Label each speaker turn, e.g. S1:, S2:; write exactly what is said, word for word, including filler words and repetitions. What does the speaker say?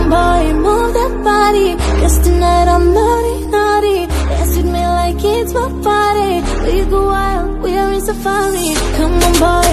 S1: on boy, move that body. Cause tonight I'm naughty, naughty. Dance with me like it's my party. We go wild, we are in safari. Come on boy,